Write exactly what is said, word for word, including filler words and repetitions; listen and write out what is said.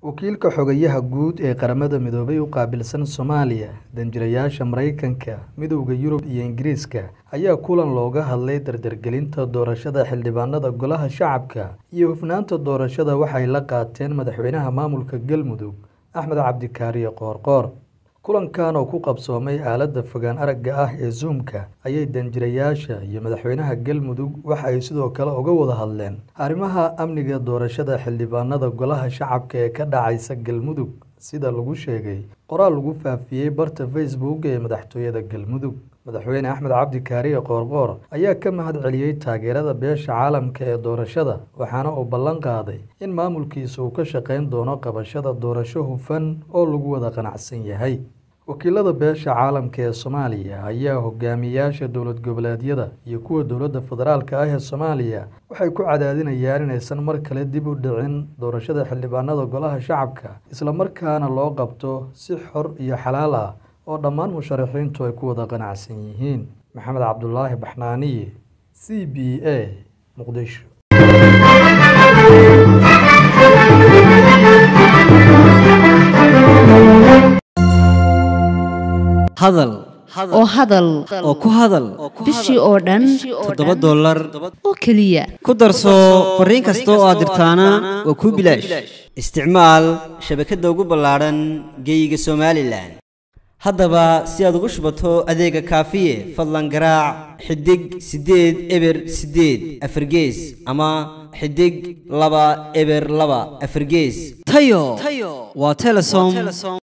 wakiilka xogayaha guud ee qaramada midoobay u qaabilsan Soomaaliya danjirayaasha Mareykanka midowga Yurub iyo Ingiriiska ayaa kulan looga hadlay dardargelinta doorashada xildhibaanada golaha shacabka iyo hufnaanta doorashada waxay la qaateen madaxweynaha maamulka Galmudug Axmed Cabdikaariye Qoorqoor kulankan oo ku qabsoomay aaladda fogaan aragga ah ee Zoom-ka ayay danjirayaasha iyo madaxweynaha Galmudug waxa ay sidoo kale uga wada hadleen arrimaha amniga doorashada xildhibaanada golaha shacabka ee ka dhacaysa Galmudug sida lagu sheegay qoraal lagu faafiyay barta Facebook ee madaxtooyada Galmudug madaxweyne Axmed Cabdikaariye Qoorqoor ayaa ka mahad celiyay taageerada beesha caalamka ee doorashada waxaana uu ballan qaaday in maamulkiisu uu ka shaqeyn doono qabashada doorasho hufan oo lagu wada qanacsan yahay wakiilada beesha caalamka ee Soomaaliya ayaa hogaamiyaasha dowlad goboleedyada iyo kuwa dowladda federaalka ah ee Soomaaliya waxay ku cadaadinayaan inaysan mar kale dib u dhicin doorashada xildhibaanada golaha shacabka isla markaana loo qabto si xor iyo xalaal ah oo dhammaan musharaxiintu ay ku wada qanacsan yihiin maxamed cabdullaahi baxnaaniye C B A Muqdisho hadal oo hadal oo ku hadal bishii oo dhan toddoba dollar oo kaliya ku darso fariin kasta oo aad dirtaana waa ku bilaash isticmaal shabakadda ugu ballaaran geyga Soomaaliland haddaba si aad ugu shubato adeega kaafiye fadlan garaac xidig sideed eber sideed afar gees ama xidig laba eber laba afar gees tayo waa Telesom